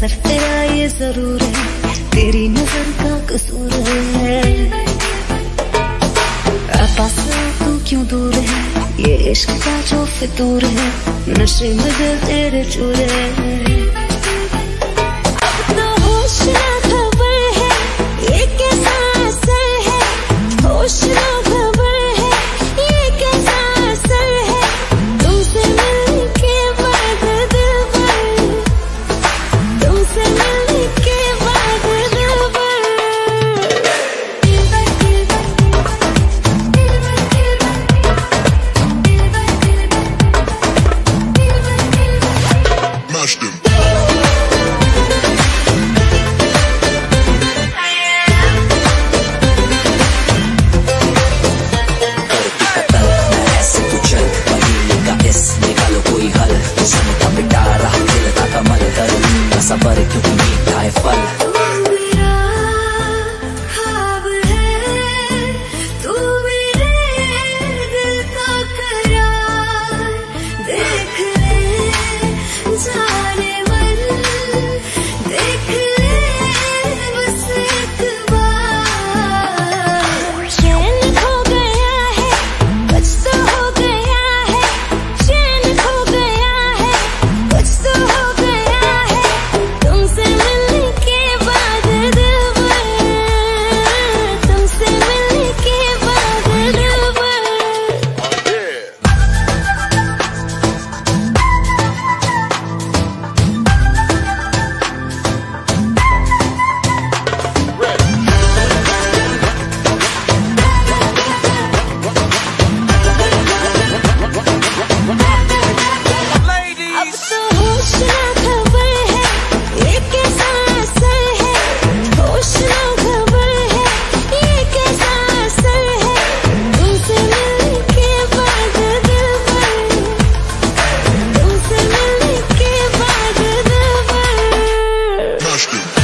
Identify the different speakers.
Speaker 1: असर तेरा ये जरूर है, तेरी नजर का कसूर है। पास तू क्यों दूर है, ये इश्क का जो फितूर है, नशे में दिल तेरे चूर है। अब तो होश ना खबर है, ये कैसा असर है, होश ना खबर है, ये कैसा असर है, तुमसे मिलने के बाद दिल भर, तुमसे मिलने के बाद दिल भर।
Speaker 2: सबर क्योंकि मीठा है फल।
Speaker 1: मेरा ख्वाब है, तू मेरे दिल का करार, देख ले जाने मन, देख ले बस एक बार। चैन खो गया है, कुछ तो हो गया है, चैन खो गया है, कुछ तो हो गया है, तुमसे मिलने के बाद दिल भर, तुमसे मिलने के बाद दिल भर। अब तो होश ना खबर है, ये कैसा असर है, होश ना खबर है, ये कैसा असर है, तुमसे मिलने के बाद दिल भर, तुमसे मिलने के बाद दिल भर।